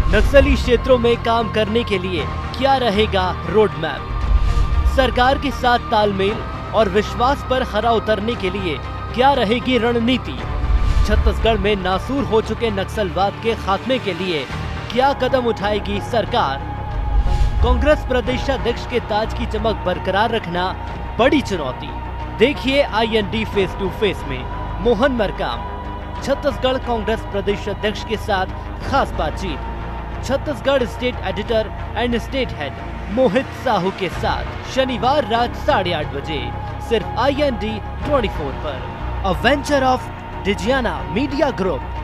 नक्सली क्षेत्रों में काम करने के लिए क्या रहेगा रोड मैप? सरकार के साथ तालमेल और विश्वास पर खरा उतरने के लिए क्या रहेगी रणनीति? छत्तीसगढ़ में नासूर हो चुके नक्सलवाद के खात्मे के लिए क्या कदम उठाएगी सरकार? कांग्रेस प्रदेशाध्यक्ष के ताज की चमक बरकरार रखना बड़ी चुनौती। देखिए IND फेस टू फेस में मोहन मरकाम, छत्तीसगढ़ कांग्रेस प्रदेश अध्यक्ष के साथ खास बातचीत। Chhattisgarh state editor and state head Mohit Sahu के साथ शनिवार रात 8:30 बजे सिर्फ IND 24 पर। A venture of Digiana media group.